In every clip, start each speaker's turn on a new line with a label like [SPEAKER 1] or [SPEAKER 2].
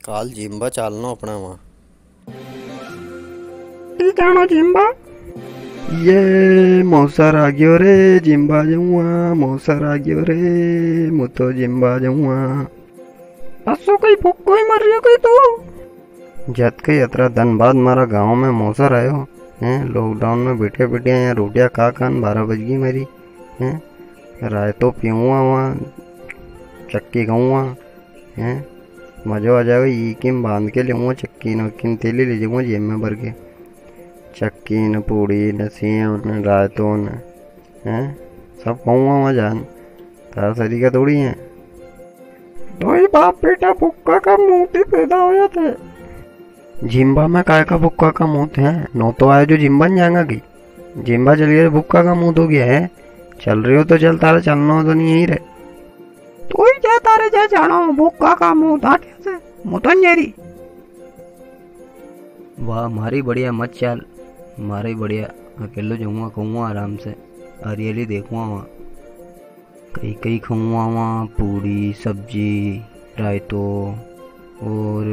[SPEAKER 1] काल जिम्बा चालनो अपना वहाँ
[SPEAKER 2] जानो जिम्बा
[SPEAKER 3] ये मौसर आ गयो रे जिम्बा जाऊँ मौसर आ गयो रे मु तो जिम्बा जाऊँ
[SPEAKER 2] असो कई भूखो ही मर रही कोई तू
[SPEAKER 3] जत के यतरा दिन बाद मारा गांव में मौसर आयो हैं। लॉकडाउन में बैठे बैठे यहाँ रोटियाँ खा खान 12 बज गई मेरी हैं। राय तो पीऊँगा वहाँ चक्की खाऊँगा हैं। मज़ो आ जाएगा ये किम बांध के लेऊँगा चक्की न किम तेली ले जाऊँगा जेब में भर के चक्की न पूड़ी न सेव न रायतों न हैं सब खाऊँगा वहाँ जान तारा तरीका थोड़ी है।
[SPEAKER 2] दो बाप बेटा भुक्का का मोती पैदा हो जाते
[SPEAKER 3] जिम्बा में काय का भुक्का का मुंह है। नो तो आया जो जिम्बा नहीं जाएगा की जिम्बा चल गया भुक्का का मुंह हो गया है। चल रही हो तो चल तारा चलना हो तो नहीं यही रहे
[SPEAKER 2] तू ही जा तारे जा जानो भुक्का का मुंह था कैसे मुँह तो नहीं।
[SPEAKER 3] वाह मारी बढ़िया मत चल मारे बढ़िया अकेले जाऊँगा खाऊँगा आराम से हरियाली देखूँगा वहाँ कहीं कहीं खाऊँगा वहाँ पूड़ी सब्जी रायतो और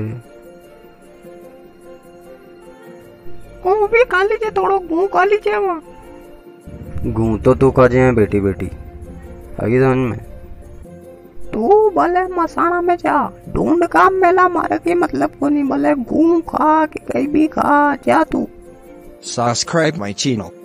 [SPEAKER 2] वो भी खा लीजिए थोड़ा गूँ खा लीजिए वहाँ
[SPEAKER 3] गूँ तो तू खा जाए बेटी बेटी आगे समझ में
[SPEAKER 2] तू भले मसाना में जा ढूंढ काम मेला मारे के मतलब को नहीं भले घूम खा के कहीं भी खा जा तू
[SPEAKER 4] Subscribe my channel.